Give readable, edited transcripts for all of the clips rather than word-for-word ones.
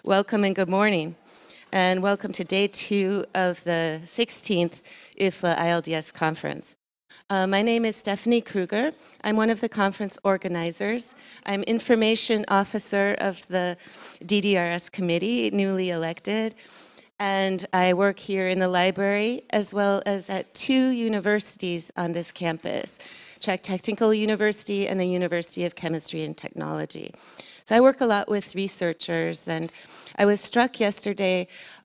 Welcome and good morning. And welcome to day 2 of the 16th IFLA ILDS conference. My name is Stephanie Kruger. I'm one of the conference organizers. I'm information officer of the DDRS committee, newly elected. And I work here in the library as well as at 2 universities on this campus, Czech Technical University and the University of Chemistry and Technology. So I work a lot with researchers, and I was struck yesterday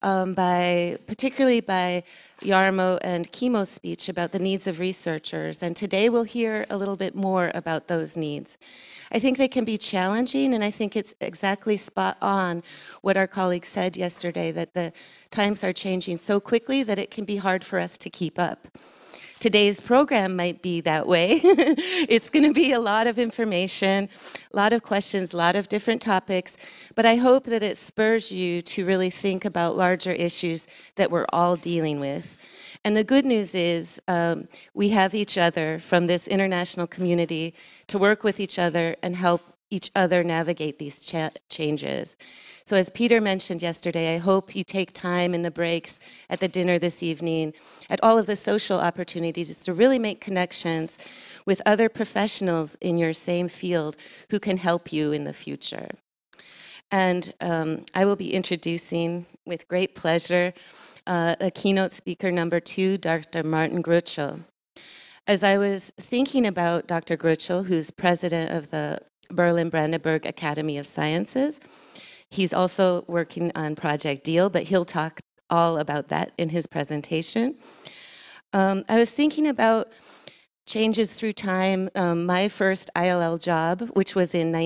particularly by Jarmo and Kimo's speech about the needs of researchers, and today we'll hear a little bit more about those needs. I think they can be challenging, and I think it's exactly spot on what our colleagues said yesterday, that the times are changing so quickly that it can be hard for us to keep up. Today's program might be that way. It's going to be a lot of information, a lot of questions, a lot of different topics, but I hope that it spurs you to really think about larger issues that we're all dealing with. And the good news is we have each other from this international community to work with each other and help each other navigate these changes. So as Peter mentioned yesterday, I hope you take time in the breaks, at the dinner this evening, at all of the social opportunities to really make connections with other professionals in your same field who can help you in the future. And I will be introducing, with great pleasure, a keynote speaker number 2, Dr. Martin Grütschel. As I was thinking about Dr. Grütschel, who's president of the Berlin-Brandenburg Academy of Sciences, he's also working on Project Deal, but he'll talk all about that in his presentation. I was thinking about changes through time. My first ILL job, which was in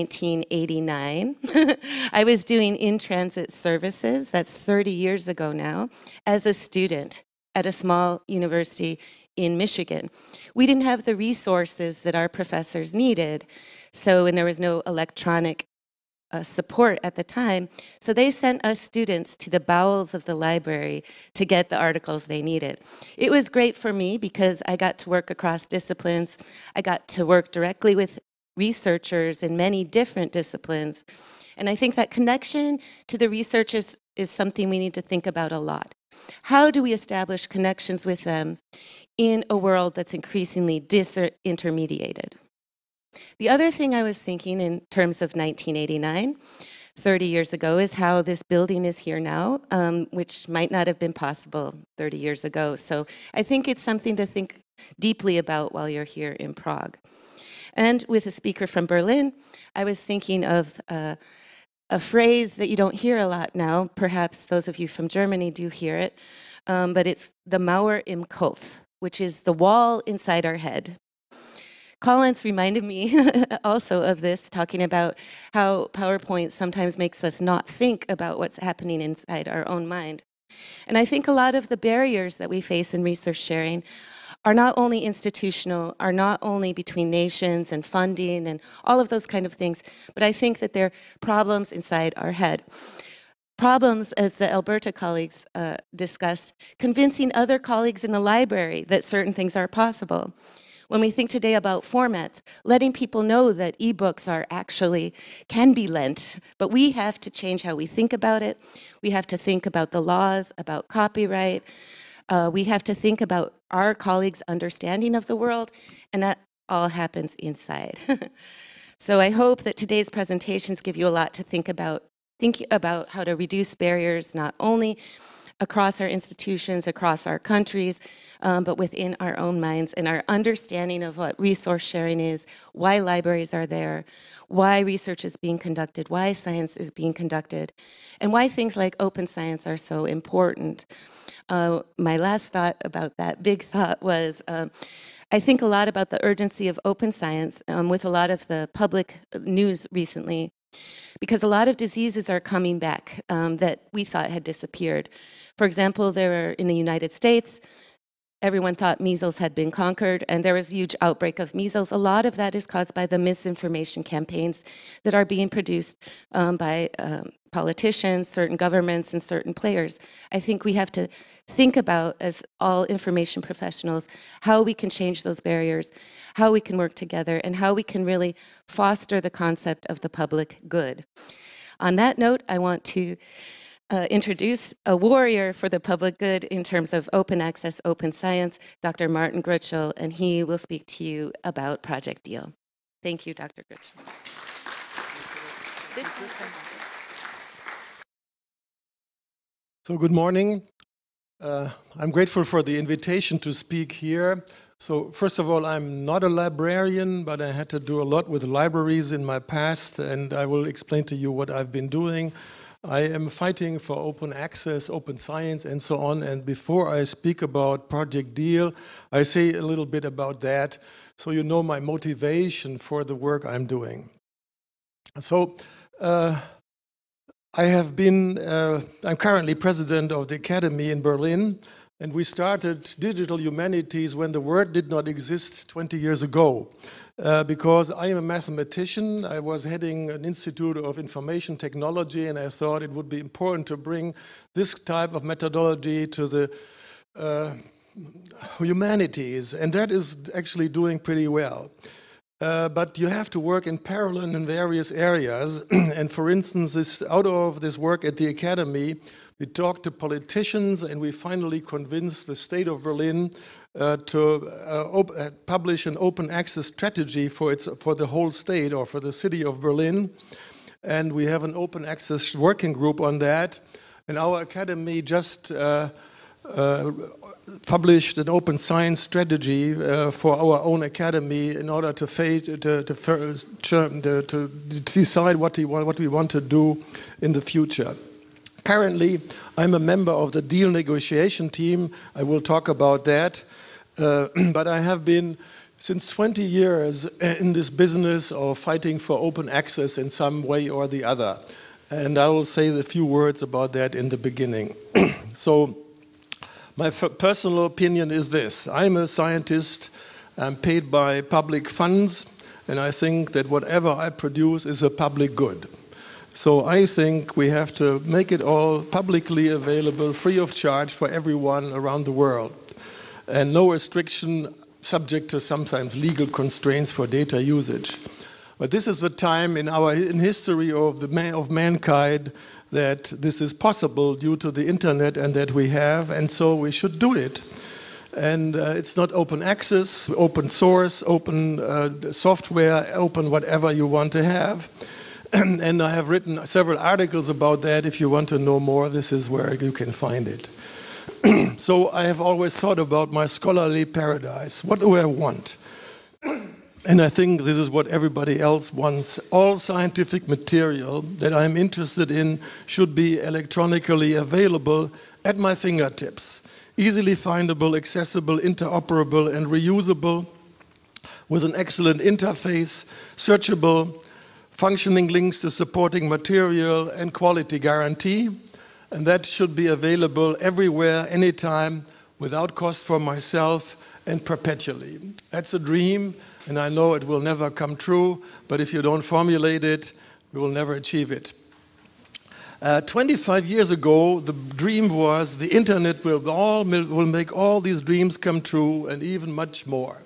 1989, I was doing in-transit services, that's 30 years ago now, as a student at a small university in Michigan. We didn't have the resources that our professors needed, and there was no electronic support at the time, so they sent us students to the bowels of the library to get the articles they needed. It was great for me because I got to work across disciplines. I got to work directly with researchers in many different disciplines, and I think that connection to the researchers is something we need to think about a lot. How do we establish connections with them in a world that's increasingly disintermediated? The other thing I was thinking in terms of 1989, 30 years ago, is how this building is here now, which might not have been possible 30 years ago. So I think it's something to think deeply about while you're here in Prague. And with a speaker from Berlin, I was thinking of a phrase that you don't hear a lot now. Perhaps those of you from Germany do hear it, but it's the Mauer im Kopf, which is the wall inside our head. Collins reminded me also of this, talking about how PowerPoint sometimes makes us not think about what's happening inside our own mind. And I think a lot of the barriers that we face in research sharing are not only institutional, are not only between nations and funding and all of those kind of things, but I think that they're problems inside our head. Problems, as the Alberta colleagues discussed, convincing other colleagues in the library that certain things are possible. When we think today about formats, letting people know that ebooks can be lent, but we have to change how we think about it. We have to think about the laws, about copyright. We have to think about our colleagues' understanding of the world, and that all happens inside. So I hope that today's presentations give you a lot to think about how to reduce barriers, not only across our institutions, across our countries, but within our own minds and our understanding of what resource sharing is, why libraries are there, why research is being conducted, why science is being conducted, and why things like open science are so important. My last thought about that big thought was, I think a lot about the urgency of open science with a lot of the public news recently, because a lot of diseases are coming back that we thought had disappeared. For example, in the United States, everyone thought measles had been conquered, and there was a huge outbreak of measles. A lot of that is caused by the misinformation campaigns that are being produced by politicians, certain governments, and certain players. I think we have to think about, as all information professionals, how we can change those barriers, how we can work together, and how we can really foster the concept of the public good. On that note, I want to introduce a warrior for the public good in terms of open access, open science, Dr. Martin Grutschel, and he will speak to you about Project DEAL. Thank you, Dr. Grutschel. So good morning. I'm grateful for the invitation to speak here. So first of all, I'm not a librarian, but I had to do a lot with libraries in my past, and I will explain to you what I've been doing. I am fighting for open access, open science, and so on. And before I speak about Project DEAL, I say a little bit about that, so you know my motivation for the work I'm doing. So I'm currently president of the Academy in Berlin, and we started Digital Humanities when the word did not exist 20 years ago. Because I am a mathematician, I was heading an Institute of Information Technology, and I thought it would be important to bring this type of methodology to the humanities, and that is actually doing pretty well. But you have to work in parallel in various areas. And for instance, out of this work at the Academy, we talked to politicians, and we finally convinced the state of Berlin to publish an open access strategy for the whole state, or for the city of Berlin. And we have an open access working group on that. And our Academy just published an open science strategy for our own academy in order to decide what we want to do in the future. Currently, I'm a member of the deal negotiation team. I will talk about that. But I have been since 20 years in this business of fighting for open access in some way or the other. And I will say a few words about that in the beginning. So, my personal opinion is this. I'm a scientist, I'm paid by public funds, and I think that whatever I produce is a public good. So I think we have to make it all publicly available, free of charge for everyone around the world. And no restriction, subject to sometimes legal constraints for data usage. But this is the time in history of mankind that this is possible due to the internet and that we have, and so we should do it. And it's not open access, open source, open software, open whatever you want to have. And I have written several articles about that. If you want to know more, this is where you can find it. So I have always thought about my scholarly paradise. What do I want? And I think this is what everybody else wants. All scientific material that I'm interested in should be electronically available at my fingertips. Easily findable, accessible, interoperable, and reusable, with an excellent interface, searchable, functioning links to supporting material, and quality guarantee. And that should be available everywhere, anytime, without cost for myself, and perpetually. That's a dream, and I know it will never come true, but if you don't formulate it, you will never achieve it. 25 years ago, the dream was the internet will make all these dreams come true, and even much more.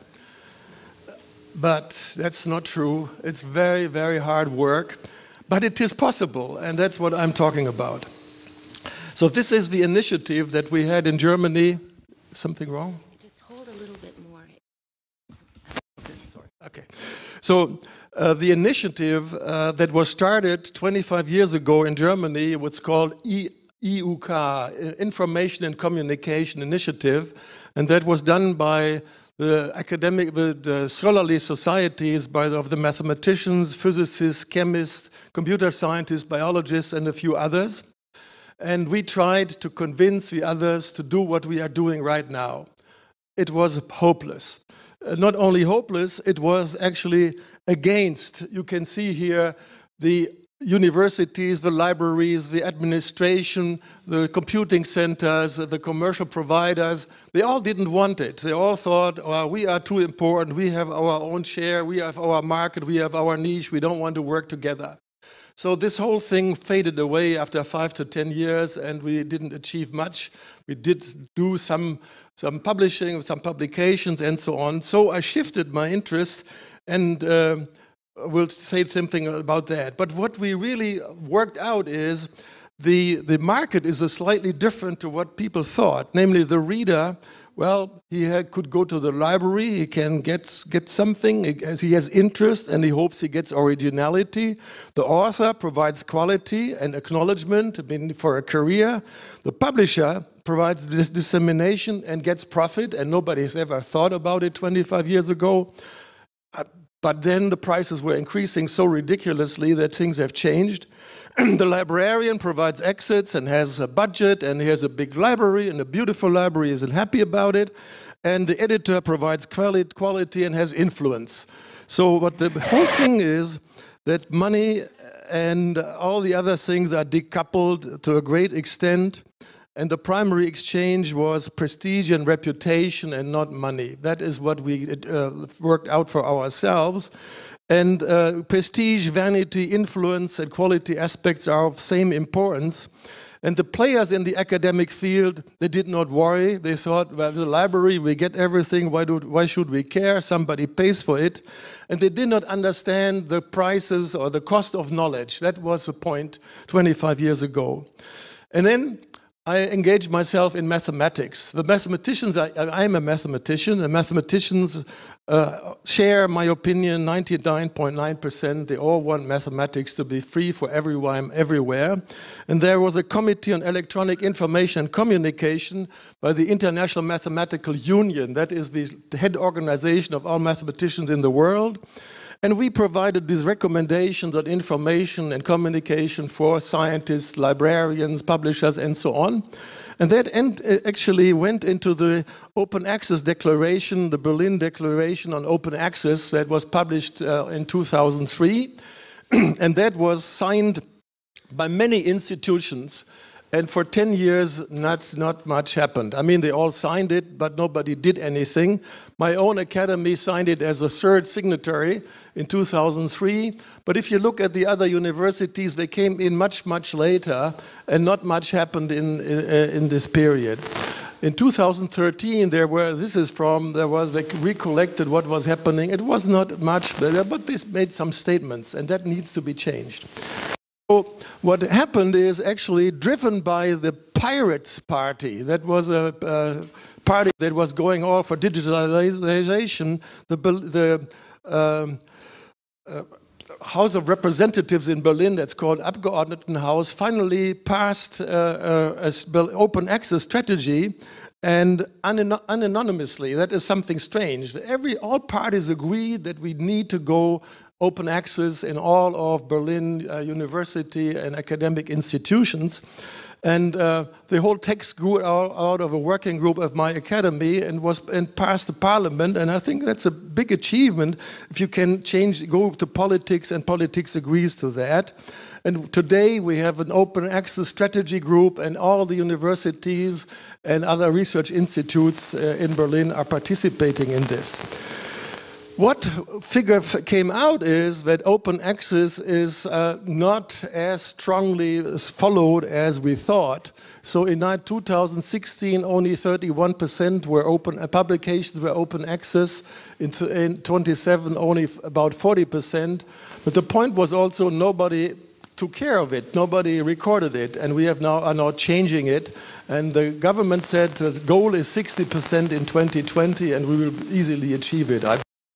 But that's not true. It's very, very hard work, but it is possible, and that's what I'm talking about. So this is the initiative that we had in Germany. Something wrong? Just hold a little bit more. Sorry. Okay. So the initiative that was started 25 years ago in Germany was called EUK, Information and Communication Initiative, and that was done by the scholarly societies of the mathematicians, physicists, chemists, computer scientists, biologists, and a few others. And we tried to convince the others to do what we are doing right now. It was hopeless. Not only hopeless, it was actually against. You can see here the universities, the libraries, the administration, the computing centers, the commercial providers. They all didn't want it. They all thought, oh, we are too important, we have our own share, we have our market, we have our niche, we don't want to work together. So this whole thing faded away after 5 to 10 years, and we didn't achieve much. We did do some publishing, some publications, and so on. So I shifted my interest and will say something about that. But what we really worked out is the market is slightly different to what people thought. Namely, the reader, well, could go to the library, he can get something, he has interest and he hopes he gets originality. The author provides quality and acknowledgement for a career. The publisher provides this dissemination and gets profit, and nobody has ever thought about it 25 years ago. But then the prices were increasing so ridiculously that things have changed. The librarian provides exits and has a budget, and he has a big library and a beautiful library, isn't happy about it. And the editor provides quality and has influence. So what the whole thing is that money and all the other things are decoupled to a great extent. And the primary exchange was prestige and reputation and not money. That is what we worked out for ourselves. And prestige, vanity, influence, and quality aspects are of same importance. And the players in the academic field, they did not worry. They thought, well, the library, we get everything. Why should we care? Somebody pays for it. And they did not understand the prices or the cost of knowledge. That was the point 25 years ago. And then I engaged myself in mathematics. The mathematicians, I'm a mathematician, and mathematicians share my opinion 99.9%. They all want mathematics to be free for everyone, everywhere. And there was a Committee on Electronic Information and Communication by the International Mathematical Union. That is the head organization of all mathematicians in the world. And we provided these recommendations on information and communication for scientists, librarians, publishers, and so on. And that actually went into the Open Access Declaration, the Berlin Declaration on Open Access that was published in 2003. And that was signed by many institutions. And for 10 years, not much happened. I mean, they all signed it, but nobody did anything. My own academy signed it as a third signatory in 2003. But if you look at the other universities, they came in much, much later, and not much happened in this period. In 2013, they recollected what was happening. It was not much better, but they made some statements, and that needs to be changed. So what happened is actually driven by the Pirates Party. That was a party that was going all for digitalization. The House of Representatives in Berlin, that's called Abgeordnetenhaus, finally passed an open access strategy, and anonymously. That is something strange. All parties agreed that we need to go open access in all of Berlin university and academic institutions. And the whole text grew out of a working group of my academy and passed the parliament. And I think that's a big achievement if you can go to politics and politics agrees to that. And today we have an open access strategy group, and all the universities and other research institutes in Berlin are participating in this. What figure came out is that open access is not as strongly followed as we thought. So in 2016, only 31% were publications were open access. In 27, only about 40%. But the point was also nobody took care of it. Nobody recorded it, and we are now changing it. And the government said the goal is 60% in 2020, and we will easily achieve it.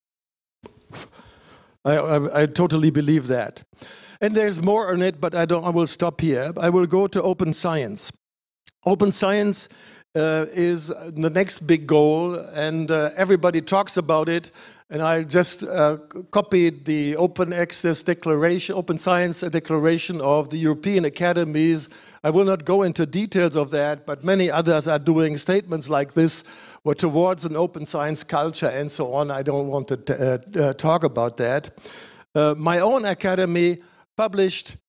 I totally believe that. And there's more on it, but I will stop here. I will go to open science. Open science is the next big goal, and everybody talks about it. And I just copied the Open Access Declaration, Open Science Declaration of the European Academies. I will not go into details of that, but many others are doing statements like this, or towards an open science culture and so on. I don't want to talk about that. My own academy published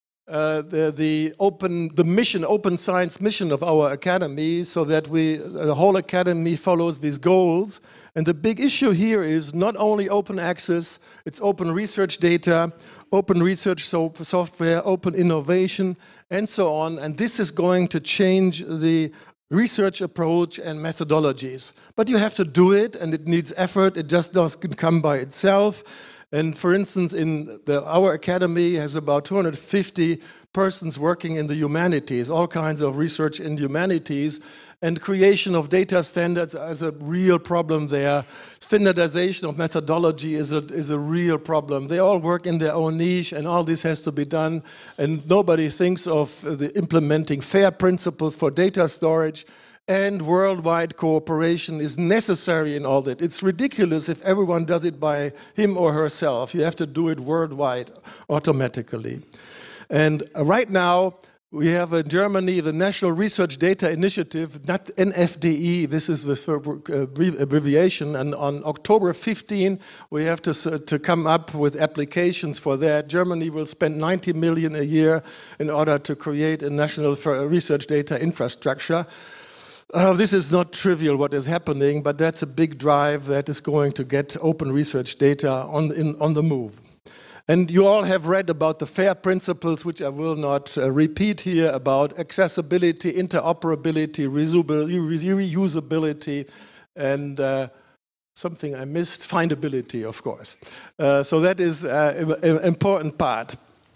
the mission, open science mission of our academy, so that the whole academy follows these goals. And the big issue here is not only open access, it's open research data, open research software, open innovation, and so on. And this is going to change the research approach and methodologies. But you have to do it, and it needs effort. It just doesn't come by itself. And for instance, our academy has about 250 persons working in the humanities, all kinds of research in humanities, and creation of data standards is a real problem there. Standardization of methodology is a real problem. They all work in their own niche, and all this has to be done, and nobody thinks of implementing fair principles for data storage, and worldwide cooperation is necessary in all that. It's ridiculous if everyone does it by him or herself. You have to do it worldwide automatically. And right now, we have in Germany the National Research Data Initiative, not NFDE, this is the abbreviation, and on October 15 we have to come up with applications for that. Germany will spend 90 million a year in order to create a national research data infrastructure. This is not trivial what is happening, but that's a big drive that is going to get open research data on the move. And you all have read about the FAIR principles, which I will not repeat here, about accessibility, interoperability, reusability, and something I missed, findability, of course. So that is an important part.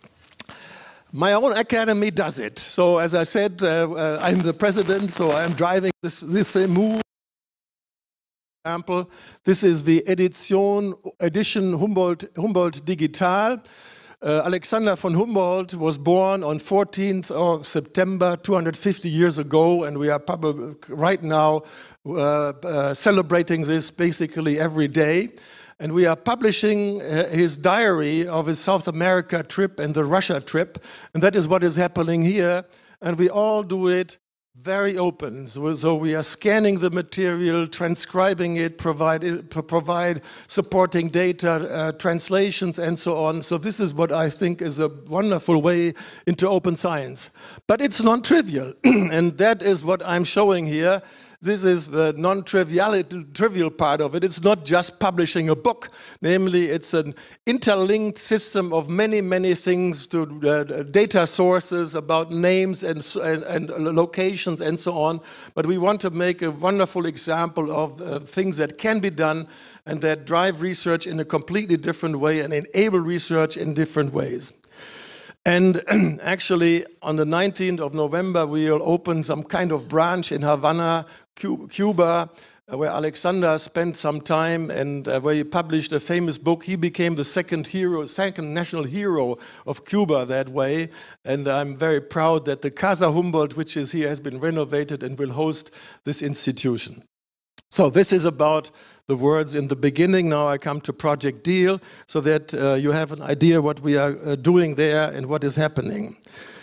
My own academy does it. So as I said, I'm the president, so I'm driving this move. Example, this is the edition Humboldt Digital. Alexander von Humboldt was born on 14th of September 250 years ago, and we are probably right now celebrating this basically every day. And we are publishing his diary of his South America trip and the Russia trip, and that is what is happening here, and we all do it very open. So we are scanning the material, transcribing it, provide supporting data, translations, and so on. So this is what I think is a wonderful way into open science. But it's non-trivial, and that is what I'm showing here. This is the non-trivial part of it. It's not just publishing a book. Namely, it's an interlinked system of many, many things to data sources about names and locations and so on. But we want to make a wonderful example of things that can be done and that drive research in a completely different way and enable research in different ways. And actually, on the 19th of November, we'll open some kind of branch in Havana, Cuba, where Alexander spent some time and where he published a famous book. He became the second national hero of Cuba that way. And I'm very proud that the Casa Humboldt, which is here, has been renovated and will host this institution. So this is about the words in the beginning. Now I come to Project Deal, so that you have an idea what we are doing there and what is happening.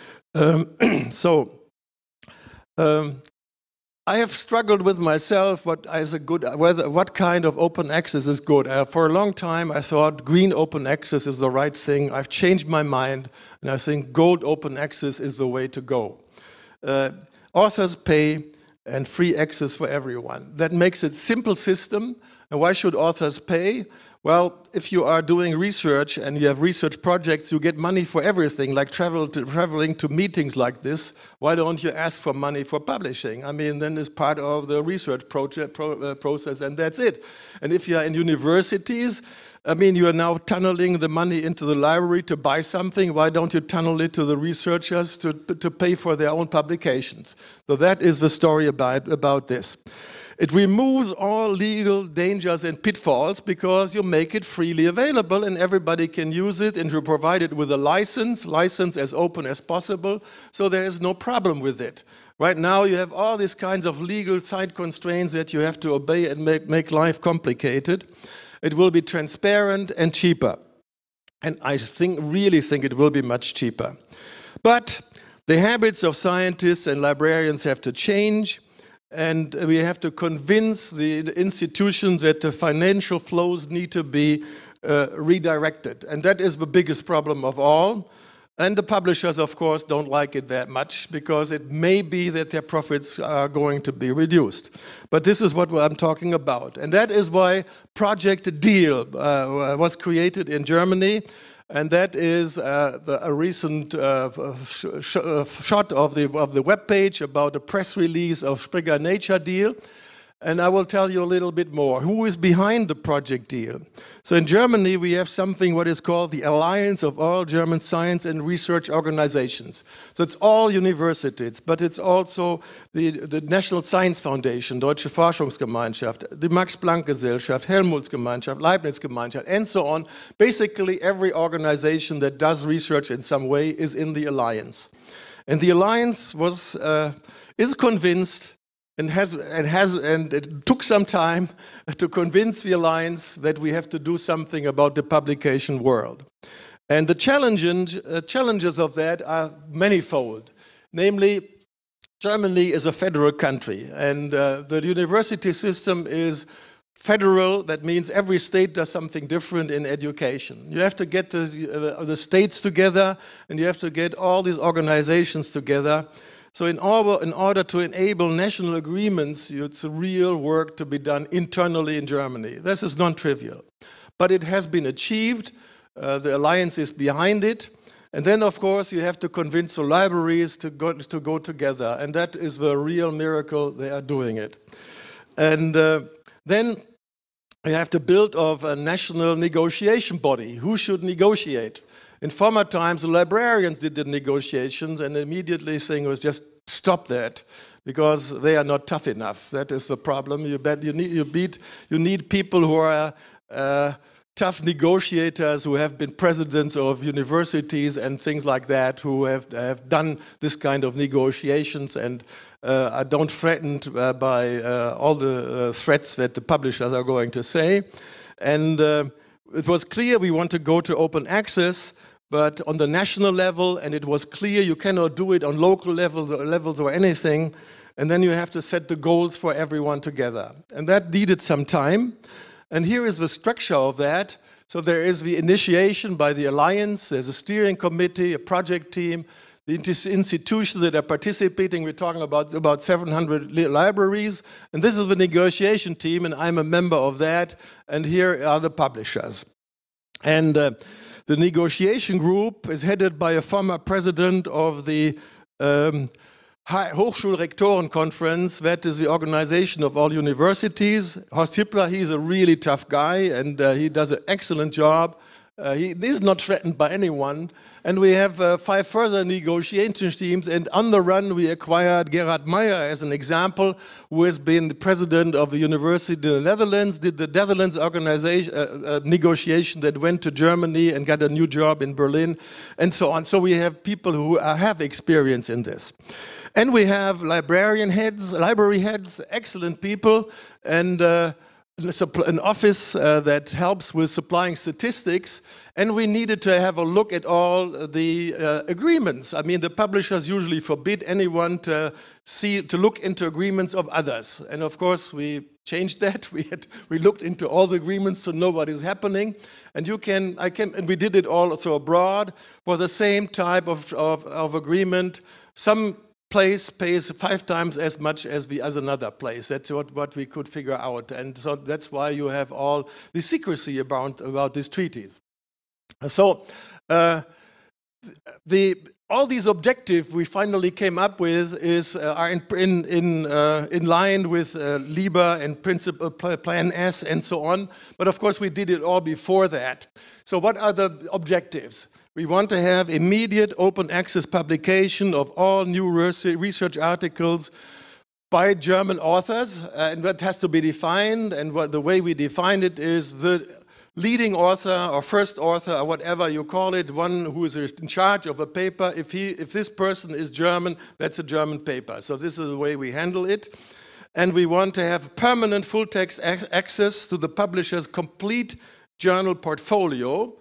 I have struggled with myself what kind of open access is good. For a long time I thought green open access is the right thing. I've changed my mind, and I think gold open access is the way to go. Authors pay, and free access for everyone. That makes it a simple system. And why should authors pay? Well, if you are doing research and you have research projects, you get money for everything, like traveling to meetings like this. Why don't you ask for money for publishing? I mean, then it's part of the research process, and that's it. And if you are in universities, I mean, you are now tunneling the money into the library to buy something. Why don't you tunnel it to the researchers to pay for their own publications? So that is the story about this. It removes all legal dangers and pitfalls because you make it freely available and everybody can use it, and you provide it with a license as open as possible, so there is no problem with it. Right now you have all these kinds of legal side constraints that you have to obey and make life complicated. It will be transparent and cheaper. And I really think it will be much cheaper. But the habits of scientists and librarians have to change, and we have to convince the institutions that the financial flows need to be redirected. And that is the biggest problem of all. And the publishers, of course, don't like it that much because it may be that their profits are going to be reduced. But this is what I'm talking about. And that is why Project Deal was created in Germany. And that is a recent shot of the webpage about a press release of Springer Nature Deal. And I will tell you a little bit more. Who is behind the project deal? So in Germany, we have something what is called the Alliance of All German Science and Research Organizations. So it's all universities, but it's also the National Science Foundation, Deutsche Forschungsgemeinschaft, the Max-Planck-Gesellschaft, Helmholtz-Gemeinschaft, Leibniz-Gemeinschaft, and so on. Basically, every organization that does research in some way is in the Alliance. And the Alliance is convinced and it took some time to convince the Alliance that we have to do something about the publication world. And the challenges of that are manifold. Namely, Germany is a federal country, and the university system is federal. That means every state does something different in education. You have to get the states together, and you have to get all these organizations together. So in order to enable national agreements, it's real work to be done internally in Germany. This is non-trivial. But it has been achieved. The alliance is behind it. And then, of course, you have to convince the libraries to go together. And that is the real miracle. They are doing it. And then you have to build a national negotiation body. Who should negotiate? In former times, the librarians did the negotiations, and immediately saying was just stop that, because they are not tough enough. That is the problem. You need people who are tough negotiators, who have been presidents of universities and things like that, who have done this kind of negotiations and are don't threatened by all the threats that the publishers are going to say. And it was clear we want to go to open access, but on the national level, and it was clear you cannot do it on local levels or anything, and then you have to set the goals for everyone together. And that needed some time, and here is the structure of that. So there is the initiation by the alliance, there's a steering committee, a project team, the institutions that are participating. We're talking about 700 libraries, and this is the negotiation team, and I'm a member of that, and here are the publishers. And the negotiation group is headed by a former president of the Hochschulrektorenkonferenz. That is the organization of all universities. Horst Hippler, he's a really tough guy, and he does an excellent job. He is not threatened by anyone. And we have 5 further negotiation teams, and on the run we acquired Gerhard Meyer as an example, who has been the president of the university in the Netherlands, did the Netherlands organization negotiation that went to Germany and got a new job in Berlin, and so on. So we have people who have experience in this. And we have library heads, excellent people, and an office that helps with supplying statistics, and we needed to have a look at all the agreements. I mean, the publishers usually forbid anyone to look into agreements of others, and of course we changed that. We looked into all the agreements to know what is happening, and and we did it also abroad for the same type of agreement. Some place pays 5 times as much as another place. That's what we could figure out. And so that's why you have all the secrecy about these treaties. So all these objectives we finally came up with are in line with LIBA and Principle Plan S and so on. But of course we did it all before that. So what are the objectives? We want to have immediate open access publication of all new research articles by German authors, and that has to be defined, and the way we define it is the leading author or first author or whatever you call it, one who is in charge of a paper. If this person is German, that's a German paper. So this is the way we handle it. And we want to have permanent full text access to the publisher's complete journal portfolio.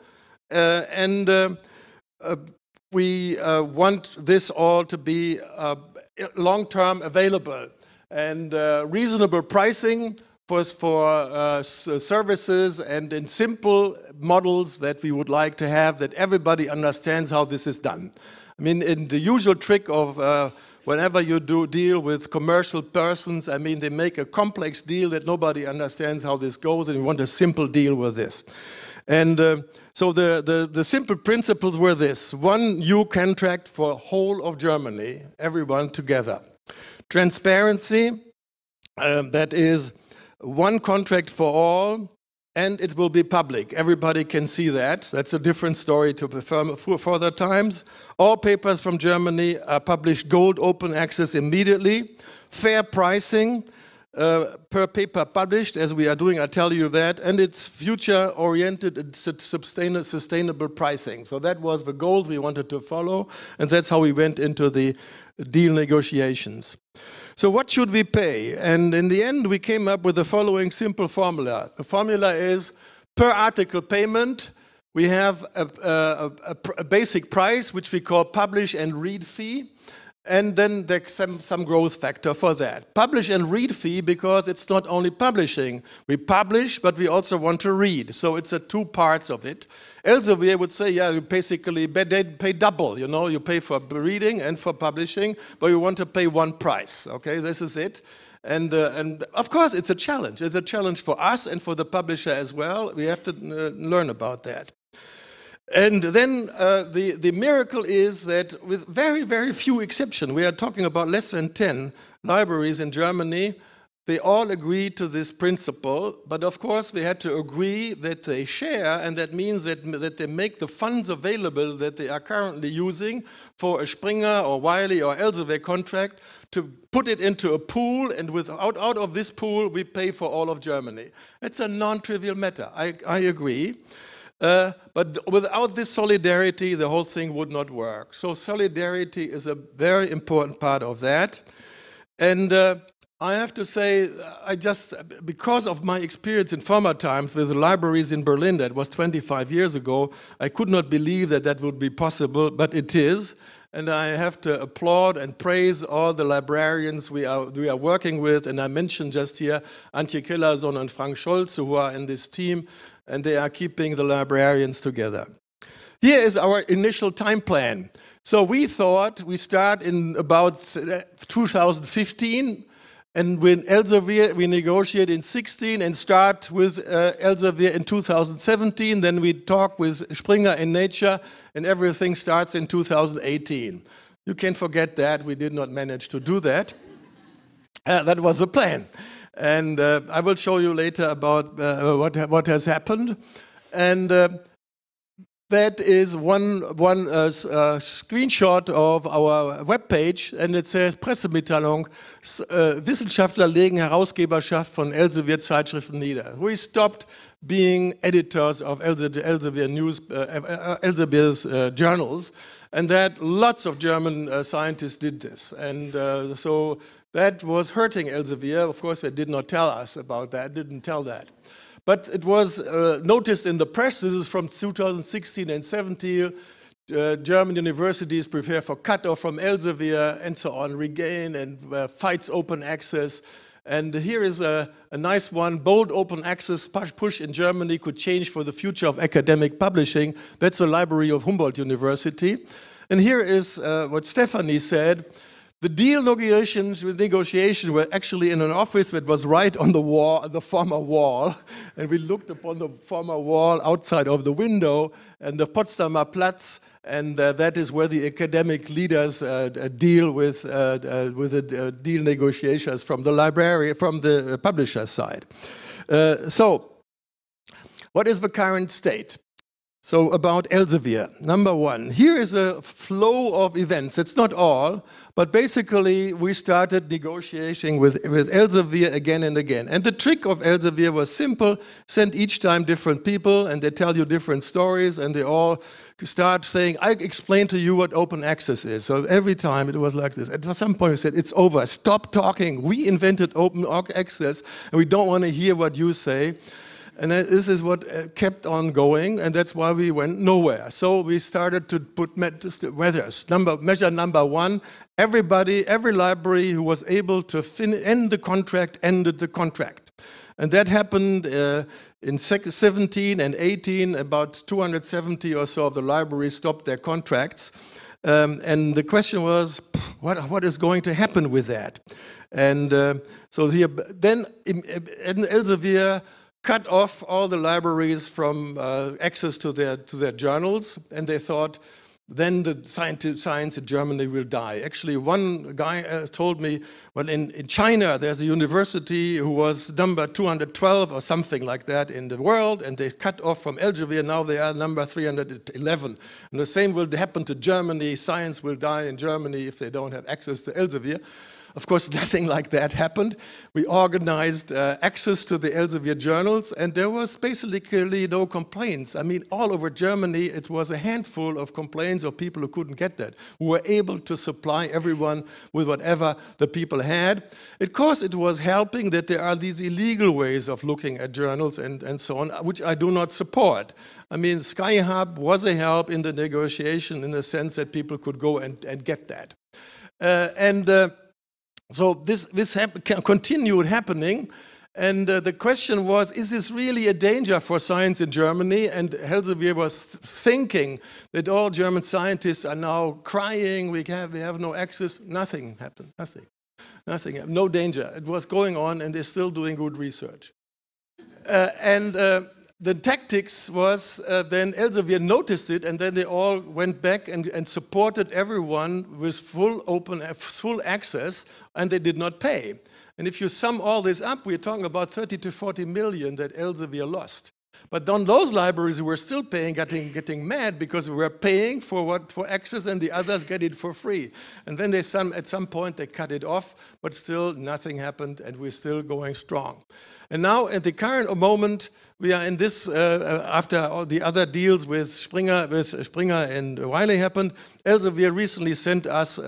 We want this all to be long-term available, and reasonable pricing for services, and in simple models that we would like to have, that everybody understands how this is done. I mean, in the usual trick of whenever you deal with commercial persons, I mean, they make a complex deal that nobody understands how this goes, and we want a simple deal with this. And so the simple principles were this: one new contract for whole of Germany, everyone together. Transparency, that is one contract for all, and it will be public. Everybody can see that. That's a different story to further times. All papers from Germany are published gold open access immediately. Fair pricing per paper published, as we are doing, I tell you that. And it's future-oriented and sustainable pricing. So that was the goals we wanted to follow, and that's how we went into the deal negotiations. So what should we pay? And in the end, we came up with the following simple formula. The formula is per article payment, we have a basic price, which we call publish and read fee. And then there's some growth factor for that. Publish and read fee, because it's not only publishing. We publish, but we also want to read. So it's two parts of it. Elsevier would say, yeah, you basically pay double. You know, you pay for reading and for publishing, but you want to pay one price. Okay, this is it. And of course, it's a challenge. It's a challenge for us and for the publisher as well. We have to learn about that. And then the miracle is that with very, very few exceptions, we are talking about less than 10 libraries in Germany, they all agreed to this principle. But of course, they had to agree that they share, and that means that they make the funds available that they are currently using for a Springer or Wiley or Elsevier contract to put it into a pool, and out of this pool, we pay for all of Germany. It's a non-trivial matter, I agree. But without this solidarity, the whole thing would not work. So solidarity is a very important part of that. And I have to say, because of my experience in former times with the libraries in Berlin, that was 25 years ago, I could not believe that that would be possible, but it is. And I have to applaud and praise all the librarians we are working with. And I mentioned just here Antje Kellerson and Frank Scholze, who are in this team, and they are keeping the librarians together. Here is our initial time plan. So we thought we start in about 2015, and with Elsevier we negotiate in 16 and start with Elsevier in 2017. Then we talk with Springer in Nature, and everything starts in 2018. You can forget that. We did not manage to do that. That was the plan. And I will show you later about what has happened. And that is one screenshot of our webpage, and it says Pressemitteilung, Wissenschaftler legen Herausgeberschaft von Elsevier Zeitschriften nieder. We stopped being editors of Elsevier's journals, and that lots of German scientists did this. And so that was hurting Elsevier. Of course, they did not tell us about that, didn't tell that. But it was noticed in the press. This is from 2016 and 17. German universities prepare for cutoff from Elsevier and so on, regain and fights open access. And here is a nice one. Bold open access push in Germany could change for the future of academic publishing. That's the library of Humboldt University. And here is what Stephanie said. The deal negotiations were actually in an office that was right on the wall, the former wall, and we looked upon the former wall outside of the window and the Potsdamer Platz, and that is where the academic leaders deal with the deal negotiations from the library, from the publisher side. So, what is the current state? So about Elsevier, number one, here is a flow of events. It's not all, but basically we started negotiating with Elsevier again and again. And the trick of Elsevier was simple: send each time different people, and they tell you different stories, and they all start saying, I explain to you what open access is. So every time it was like this. At some point we said, it's over, stop talking. We invented open access, and we don't want to hear what you say. And this is what kept on going, and that's why we went nowhere. So we started to put measures. Measure number one, every library who was able to end the contract, ended the contract. And that happened in 17 and 18, about 270 or so of the libraries stopped their contracts. And the question was, what is going to happen with that? And so then Elsevier cut off all the libraries from access to their journals, and they thought, then the science in Germany will die. Actually, one guy told me, well, in China, there's a university who was number 212 or something like that in the world, and they cut off from Elsevier, now they are number 311. And the same will happen to Germany. Science will die in Germany if they don't have access to Elsevier. Of course, nothing like that happened. We organized access to the Elsevier journals, and there was basically no complaints. I mean, all over Germany, it was a handful of complaints of people who couldn't get that, who were able to supply everyone with whatever the people had. Of course, it was helping that there are these illegal ways of looking at journals and so on, which I do not support. I mean, Skyhub was a help in the negotiation in the sense that people could go and get that. So this continued happening, and the question was, is this really a danger for science in Germany? And Elsevier was thinking that all German scientists are now crying, we have no access. Nothing happened, nothing, no danger. It was going on, and they're still doing good research. The tactics was then Elsevier noticed it, and then they all went back and supported everyone with full access, and they did not pay. And if you sum all this up, we're talking about 30 to 40 million that Elsevier lost. But on those libraries who were still paying, getting mad because we were paying for access, and the others get it for free. And then at some point they cut it off, but still nothing happened, and we're still going strong. And now at the current moment, we are in this, after all the other deals with Springer and Wiley happened, Elsevier recently sent us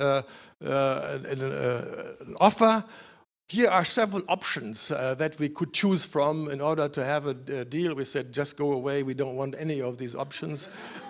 an offer. Here are several options that we could choose from in order to have a deal. We said, just go away, we don't want any of these options.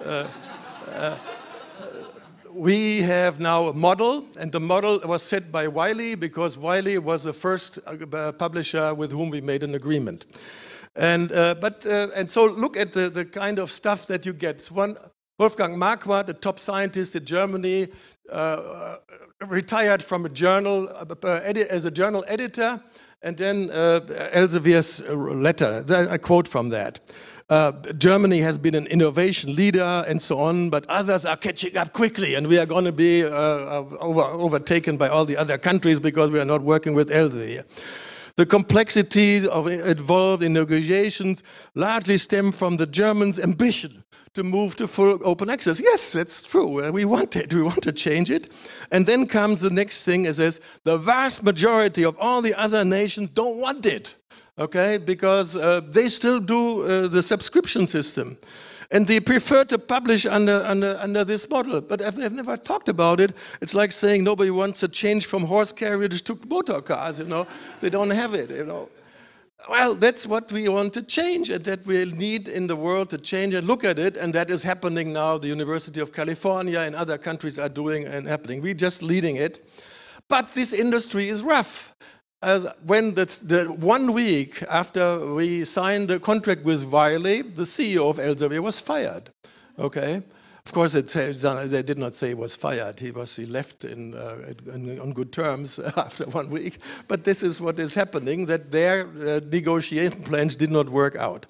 We have now a model, and the model was set by Wiley because Wiley was the first publisher with whom we made an agreement. And so look at the kind of stuff that you get. Wolfgang Marquardt, the top scientist in Germany, retired from a journal as a journal editor, and then Elsevier's letter, a quote from that. Germany has been an innovation leader and so on, but others are catching up quickly, and we are going to be overtaken by all the other countries because we are not working with Elsevier. The complexities involved in negotiations largely stem from the Germans' ambition to move to full open access. Yes, that's true. We want it. We want to change it. And then comes the next thing. It says the vast majority of all the other nations don't want it, okay? Because they still do the subscription system. And they prefer to publish under this model. But they've never talked about it. It's like saying nobody wants to change from horse carriage to motor cars, you know. They don't have it, you know. Well, that's what we want to change, and that we need in the world to change and look at it, and that is happening now. The University of California and other countries are doing and happening. We're just leading it. But this industry is rough. When the 1 week after we signed the contract with Wiley, the CEO of Elsevier was fired. Okay, of course they did not say he was fired. He left on good terms after 1 week. But this is what is happening: that their negotiation plans did not work out.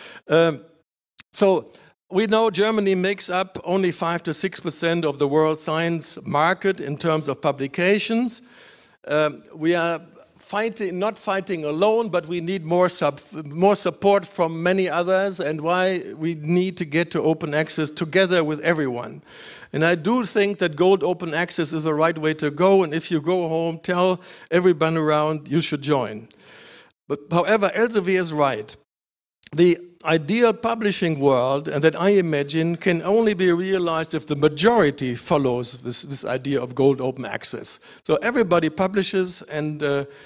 So we know Germany makes up only 5 to 6% of the world science market in terms of publications. We are not fighting alone, but we need more support from many others, and why we need to get to open access together with everyone. And I do think that gold open access is the right way to go, and if you go home, tell everyone around you should join. But however, Elsevier is right. The ideal publishing world, and that I imagine, can only be realized if the majority follows this idea of gold open access. So everybody publishes, and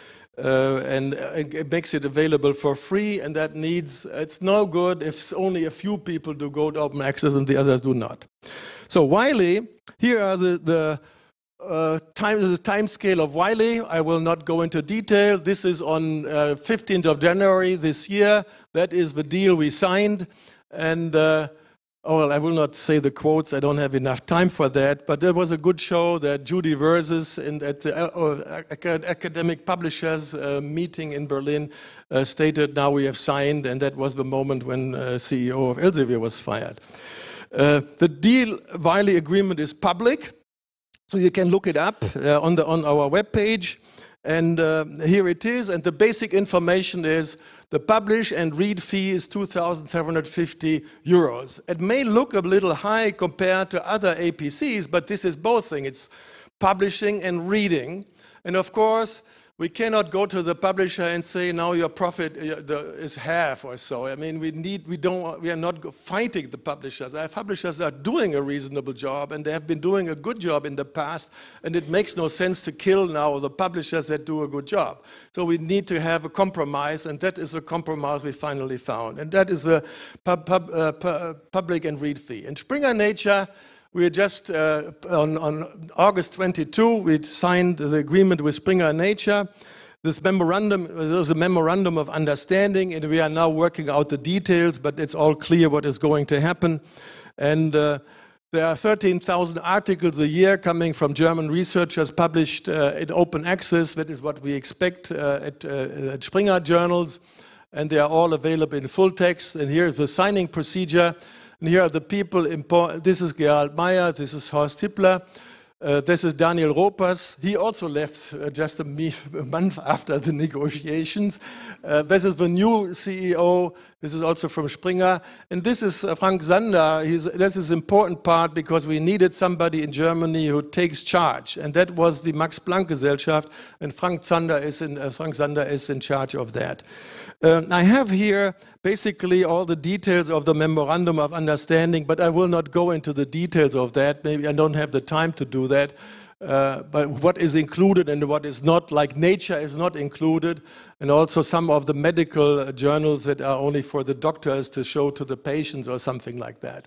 it makes it available for free, and that it's no good if only a few people do gold open access and the others do not. So Wiley, here are the time scale of Wiley. I will not go into detail. This is on 15th of January this year. That is the deal we signed, and well, I will not say the quotes, I don't have enough time for that, but there was a good show that Judy Versus at the academic publishers meeting in Berlin stated, now we have signed, and that was the moment when CEO of Elsevier was fired. The deal-Wiley agreement is public, so you can look it up on our webpage. And here it is. And the basic information is the publish and read fee is 2,750 euros. It may look a little high compared to other APCs, but this is both things. It's publishing and reading. And of course, we cannot go to the publisher and say, now your profit is half or so. I mean, we are not fighting the publishers. Our publishers are doing a reasonable job, and they have been doing a good job in the past, and it makes no sense to kill now the publishers that do a good job. So we need to have a compromise, and that is a compromise we finally found. And that is a public and read fee. In Springer Nature, we just, on August 22, we signed the agreement with Springer Nature. This memorandum is a memorandum of understanding, and we are now working out the details, but it's all clear what is going to happen. And there are 13,000 articles a year coming from German researchers published in open access. That is what we expect at Springer journals. And they are all available in full text. And here is the signing procedure. And here are the people. This is Gerald Meyer. This is Horst Hippler. This is Daniel Ropers. He also left just a month after the negotiations. This is the new CEO. This is also from Springer. And this is Frank Sander. This is an important part because we needed somebody in Germany who takes charge. And that was the Max Planck Gesellschaft. And Frank Sander is in charge of that. I have here basically all the details of the Memorandum of Understanding, but I will not go into the details of that. Maybe I don't have the time to do that. But what is included and what is not, like Nature is not included, and also some of the medical journals that are only for the doctors to show to the patients or something like that.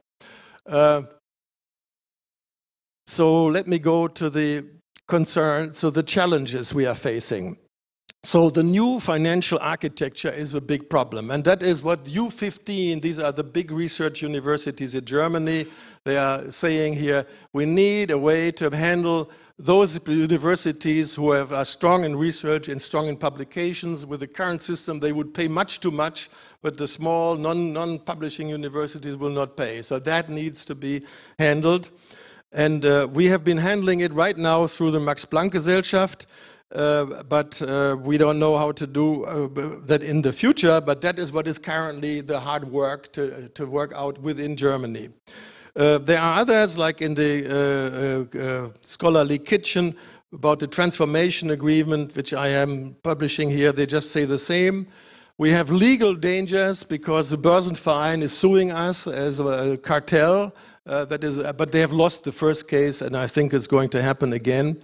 So let me go to the concerns, so the challenges we are facing. So the new financial architecture is a big problem, and that is what U15, these are the big research universities in Germany, they are saying here, we need a way to handle those universities who are strong in research and strong in publications. With the current system, they would pay much too much, but the small non-publishing universities will not pay. So that needs to be handled. And we have been handling it right now through the Max Planck Gesellschaft. But we don't know how to do that in the future, but that is what is currently the hard work to work out within Germany. There are others, like in the Scholarly Kitchen, about the transformation agreement, which I am publishing here. They just say the same. We have legal dangers because the Börsenverein is suing us as a cartel, but they have lost the first case, and I think it's going to happen again.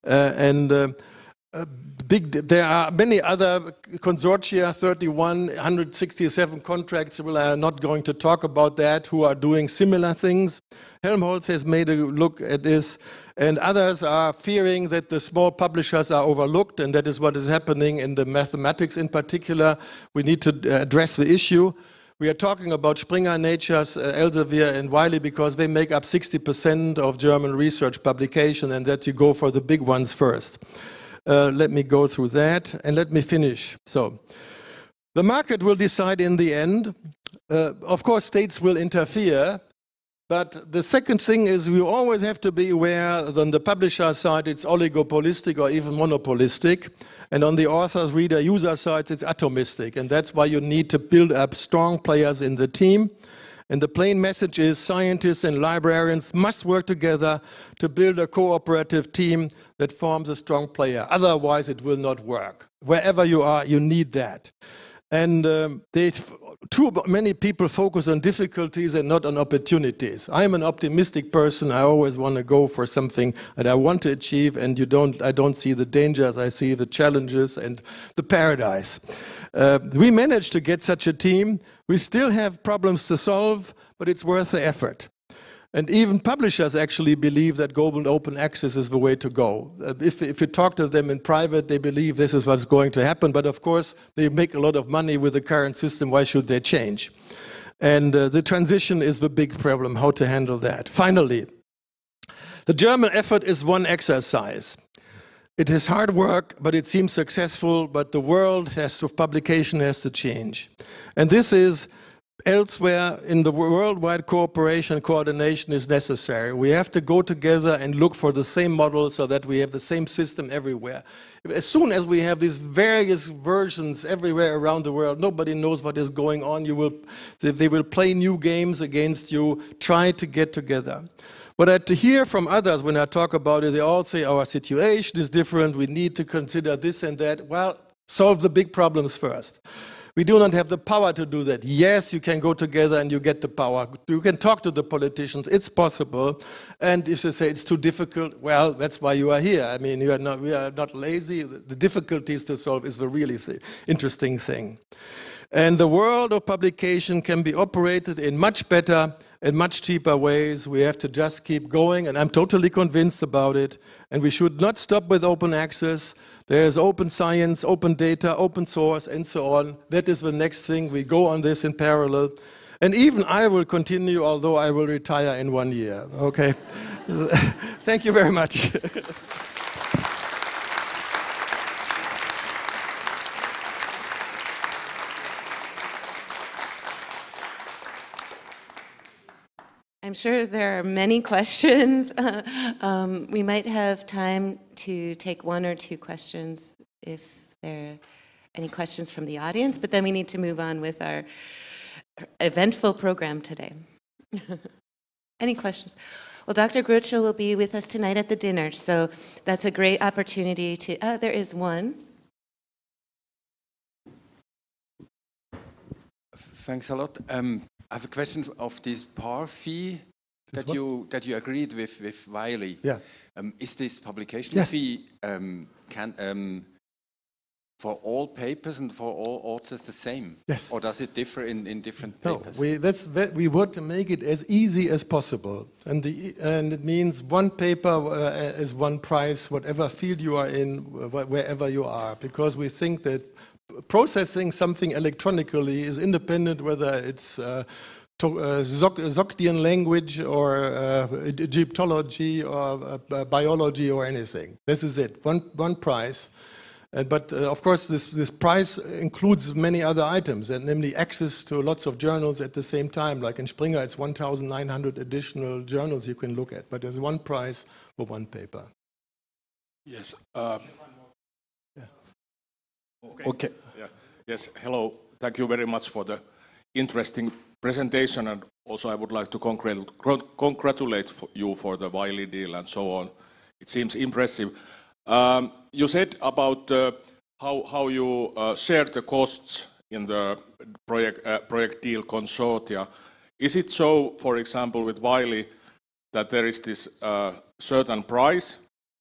There are many other consortia, 31, 167 contracts. We are not going to talk about that, who are doing similar things. Helmholtz has made a look at this, and others are fearing that the small publishers are overlooked, and that is what is happening in the mathematics in particular. We need to address the issue. We are talking about Springer, Nature's, Elsevier and Wiley because they make up 60% of German research publication, and that you go for the big ones first. Let me go through that and let me finish. So, the market will decide in the end. Of course, states will interfere, but the second thing is we always have to be aware that on the publisher side it's oligopolistic or even monopolistic, and on the author, reader, user side it's atomistic, and that's why you need to build up strong players in the team. And the plain message is scientists and librarians must work together to build a cooperative team that forms a strong player. Otherwise, it will not work. Wherever you are, you need that. And too many people focus on difficulties and not on opportunities. I'm an optimistic person. I always want to go for something that I want to achieve, and I don't see the dangers. I see the challenges and the paradise. We managed to get such a team. We still have problems to solve, but it's worth the effort. And even publishers actually believe that global open access is the way to go. If you talk to them in private, they believe this is what's going to happen. But of course, they make a lot of money with the current system. Why should they change? And the transition is the big problem, how to handle that. Finally, the German effort is one exercise. It is hard work, but it seems successful, but the world of publication has to change. And this is elsewhere in the worldwide cooperation and coordination is necessary. We have to go together and look for the same model so that we have the same system everywhere. As soon as we have these various versions everywhere around the world, nobody knows what is going on. They will play new games against you. Try to get together. What I hear from others when I talk about it, they all say our situation is different. We need to consider this and that. Well, solve the big problems first. We do not have the power to do that. Yes, you can go together and you get the power. You can talk to the politicians. It's possible. And if they say it's too difficult, well, that's why you are here. I mean, we are not lazy. The difficulties to solve is the really interesting thing. And the world of publication can be operated in much better and much cheaper ways. We have to just keep going, and I'm totally convinced about it. And we should not stop with open access. There is open science, open data, open source, and so on. That is the next thing. We go on this in parallel. And even I will continue, although I will retire in 1 year. Okay? Thank you very much. I'm sure there are many questions. We might have time to take 1 or 2 questions if there are any questions from the audience, but then we need to move on with our eventful program today. Any questions? Well, Dr. Grutschel will be with us tonight at the dinner, so that's a great opportunity to... there is one. Thanks a lot. I have a question of this par fee that you agreed with Wiley. Yeah. Is this publication fee for all papers and for all authors the same? Yes. Or does it differ in different papers? No, we want to make it as easy as possible, and it means one paper is one price, whatever field you are in, wherever you are, because we think that processing something electronically is independent whether it's Zogdian language or Egyptology or biology or anything. This is it, one price. But of course this price includes many other items, and namely access to lots of journals at the same time. Like in Springer, it's 1,900 additional journals you can look at, but there's one price for one paper. Yes. Okay. Yeah. Yes. Hello. Thank you very much for the interesting presentation, and also I would like to congratulate you for the Wiley deal and so on. It seems impressive. You said about how you shared the costs in the project deal consortia. Is it so, for example, with Wiley, that there is this certain price,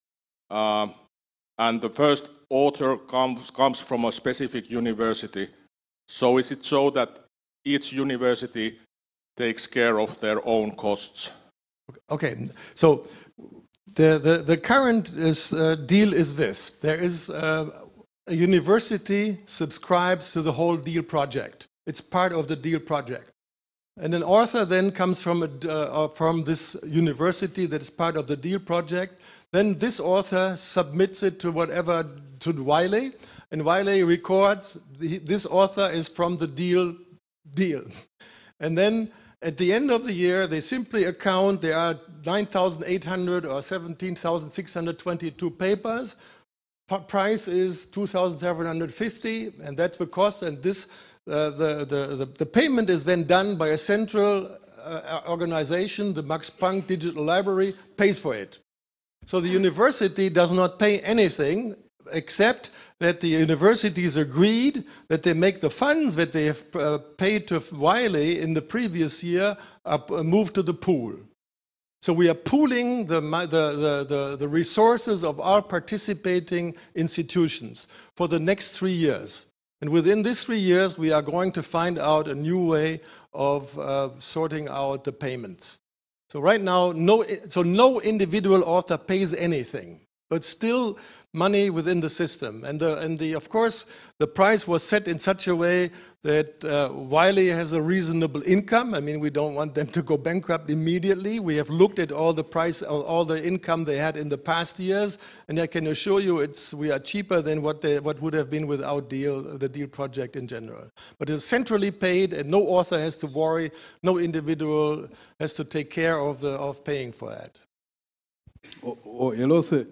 and the first author comes from a specific university? So is it so that each university takes care of their own costs? Okay, so the current deal is this. There is a university subscribes to the whole deal project. It's part of the deal project. And an author then comes from this university that is part of the deal project. Then this author submits it to Wiley, and Wiley records this author is from the deal. And then at the end of the year, they simply account there are 9,800 or 17,622 papers. Price is 2,750, and that's the cost. And this the payment is then done by a central organization. The Max Planck Digital Library pays for it. So the university does not pay anything, except that the universities agreed that they make the funds that they have paid to Wiley in the previous year move to the pool. So we are pooling the resources of our participating institutions for the next 3 years. And within these 3 years, we are going to find out a new way of sorting out the payments. So right now, no individual author pays anything. It's still money within the system. And of course, the price was set in such a way that Wiley has a reasonable income. I mean, we don't want them to go bankrupt immediately. We have looked at all the price, all the income they had in the past years, and I can assure you we are cheaper than what would have been without the deal project in general. But it's centrally paid, and no author has to worry, no individual has to take care of paying for that. Hello, sir.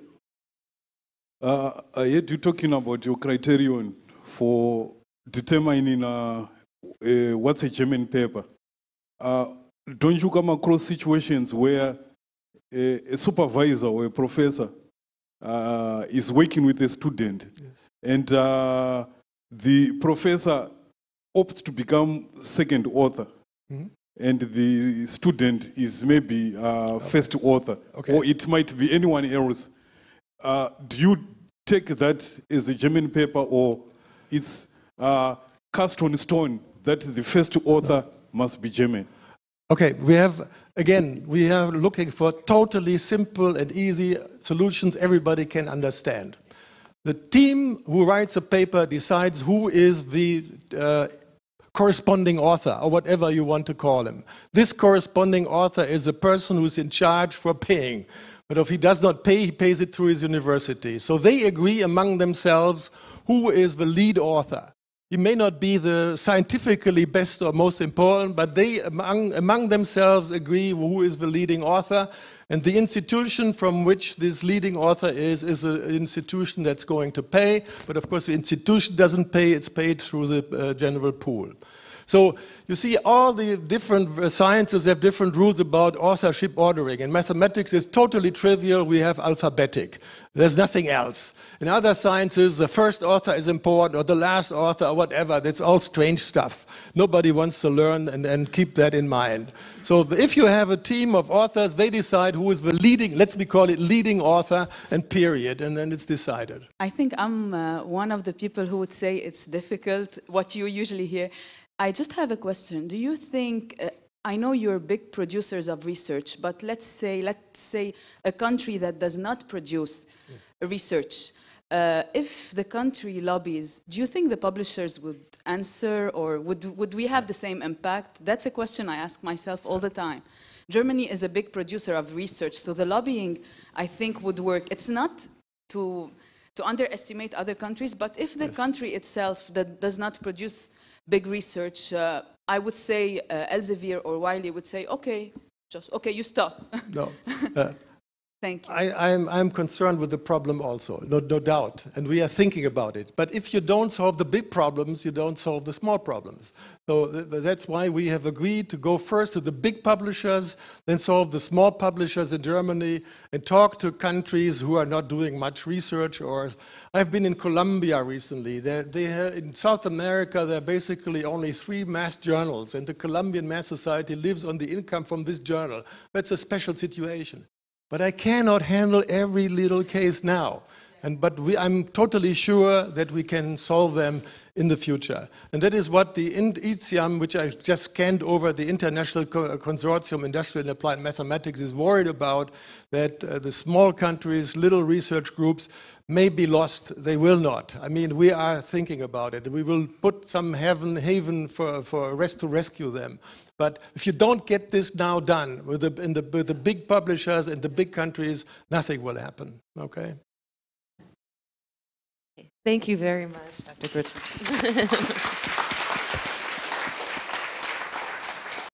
I heard you talking about your criterion for determining what's a German paper. Don't you come across situations where a supervisor or a professor is working with a student, yes, and the professor opts to become second author, mm-hmm, and the student is maybe first author, okay, or it might be anyone else? Do you take that as a German paper, or it's cast on stone that the first author must be German? Okay, we are looking for totally simple and easy solutions everybody can understand. The team who writes a paper decides who is the corresponding author, or whatever you want to call him. This corresponding author is the person who's in charge for paying. But if he does not pay, he pays it through his university. So they agree among themselves who is the lead author. He may not be the scientifically best or most important, but they among themselves agree who is the leading author. And the institution from which this leading author is an institution that's going to pay. But of course, the institution doesn't pay, it's paid through the general pool. So you see, all the different sciences have different rules about authorship ordering. In mathematics, it's totally trivial. We have alphabetic. There's nothing else. In other sciences, the first author is important, or the last author, or whatever. That's all strange stuff. Nobody wants to learn and keep that in mind. So if you have a team of authors, they decide who is the leading, let's call it leading author, and period, and then it's decided. I think I'm one of the people who would say it's difficult, what you usually hear. I just have a question. Do you think, I know you're big producers of research, but let's say a country that does not produce research, if the country lobbies, do you think the publishers would answer, or would we have the same impact? That's a question I ask myself all the time. Germany is a big producer of research, so the lobbying, I think, would work. It's not to underestimate other countries, but if the country itself that does not produce big research, I would say Elsevier or Wiley would say, okay, you stop. No. Thank you. I'm concerned with the problem also, no doubt, and we are thinking about it. But if you don't solve the big problems, you don't solve the small problems. So that's why we have agreed to go first to the big publishers, then solve the small publishers in Germany, and talk to countries who are not doing much research. Or I've been in Colombia recently. In South America, there are basically only 3 mass journals, and the Colombian Mass Society lives on the income from this journal. That's a special situation. But I cannot handle every little case now. But I'm totally sure that we can solve them in the future. And that is what the ICIAM, which I just scanned over, the International Consortium Industrial and Applied Mathematics, is worried about, that the small countries, little research groups, may be lost. They will not. I mean, we are thinking about it. We will put some haven for to rescue them. But if you don't get this now done with the big publishers and the big countries, nothing will happen. Okay? Thank you very much, Dr. Gritchen.